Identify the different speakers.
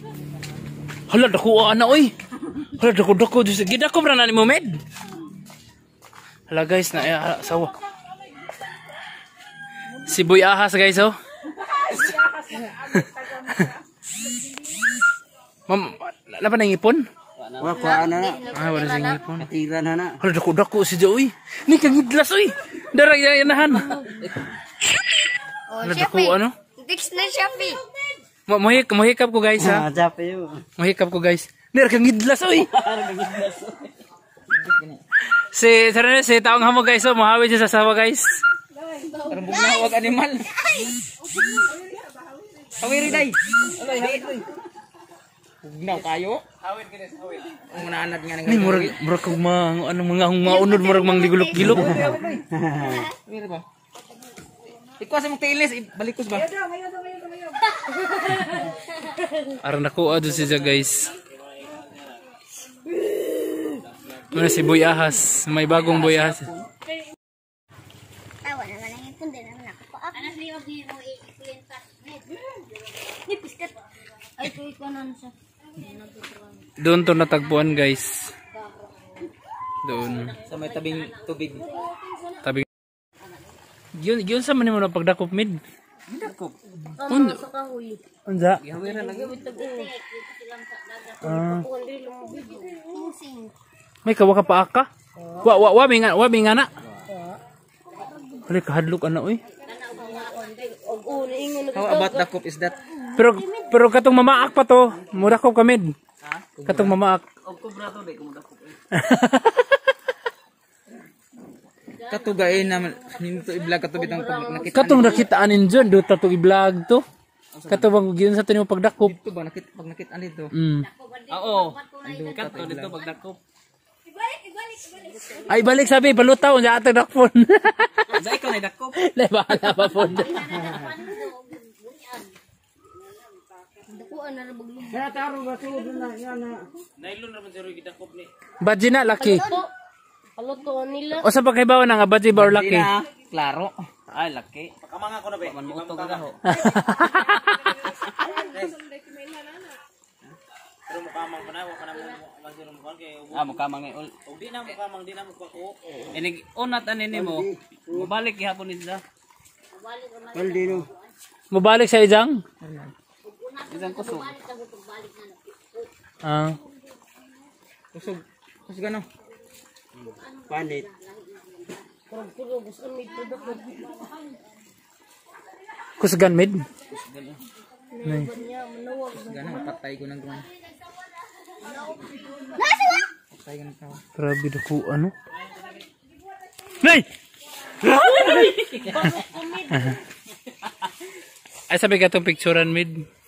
Speaker 1: Hala, dako ana oy. Hala, dako. Gidako ra na ni mo med. Hala guys, na sawa. Si Boy Ahas guys oh. Ma'am, napa nang ipon?
Speaker 2: Wala ko ana.
Speaker 1: Wala sing ipon.
Speaker 2: Katiran na.
Speaker 1: Hala, dako si Joy. Ni kang idlas oy. Dara yanahan. Hala, dako ano?
Speaker 3: Dix na Shopee.
Speaker 1: Mohikap ko guys ha.
Speaker 2: Jape yo.
Speaker 1: Mohikap ko guys. Ner kang idlas oy. Si taong hamo guys oh, mahawi siya sa sawa guys.
Speaker 2: Karang bugna wag animal. Hawiri day. Alay hawiri. Bugnaw kayo. Hawid kini hawid. Ang mananad nga
Speaker 1: Ni murag kog mga unod murag mang ligulok-gilok.
Speaker 2: Hawiri ba? Ikaw sa mong tiilis, balikos ba?
Speaker 1: Aran ako ado siya guys. Muna si Boy Ahas, may bagong Boy Ahas.
Speaker 3: Tawa naman ang ipon din naman ako. Anas liyo di mo i-kuyentas. Ni piskat. Ay ko ikonon sa.
Speaker 1: Doon to natagpuan guys. Doon.
Speaker 2: Sa may tabing tubig.
Speaker 1: Tabi. Yun sa man mo na pagdakop mid.
Speaker 2: Dakop.
Speaker 1: Unsa? Unsa?
Speaker 2: Gawira lagi.
Speaker 1: May kawa ka pa aka? Wa minga na. Hali kahadlok ana oy.
Speaker 2: How about dakop is that?
Speaker 1: Pero katong mamaak pa to, murakop ka mid. Katong mamaak.
Speaker 2: Og kubra to di ko dakop. Katugain naman hinto i-vlog kato bitang nakita.
Speaker 1: Katong nakitaan ninjon do ta to i-vlog to. Katong giyon sa tinimo pagdakop.
Speaker 2: Dito ba pag nakita dito?
Speaker 1: Oo.
Speaker 2: Kato dito pagdakop.
Speaker 1: Ay balik sabi balutaw sa atong dakpon.
Speaker 2: Sa ikaw na dakop.
Speaker 1: Lai bahala pa po. Badji na laki. O sa pagkaibawa na nga badji ba or laki?
Speaker 2: Klaro. Ay laki. Pakamanga ko na ba? Man mo to gaho.
Speaker 4: Pero mukamang pa na, wala ka na magsilang mukhaan kaya
Speaker 2: Mukamang ay ul.
Speaker 4: o di na mukamang, di na mukako.
Speaker 2: Inig unat anin mo. Mabalik gihapon nila. Maldino.
Speaker 1: Mubalik sa ijang?
Speaker 2: Isang kusog. Kusog. Kusog ano? Panit.
Speaker 1: Kusgan mid?
Speaker 2: Ganang patay ko ng duman. Patay ko ng tao.
Speaker 1: Grabe dako ano? Nay! Ay sabi ka itong picturean mid.